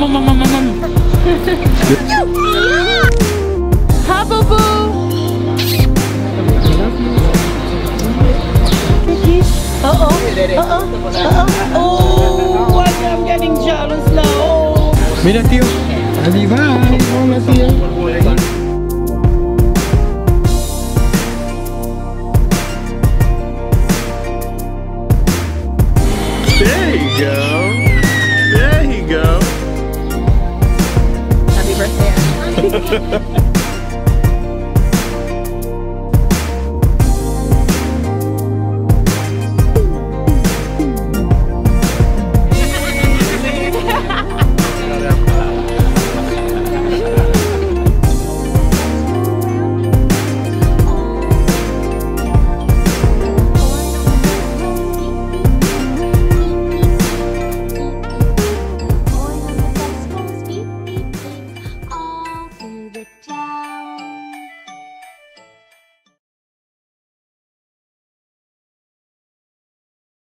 Hi, boo boo. Oh, I'm getting jealous now. Mira, tío. Ahí va. Hola, tío. There you go. There you go. Happy birthday.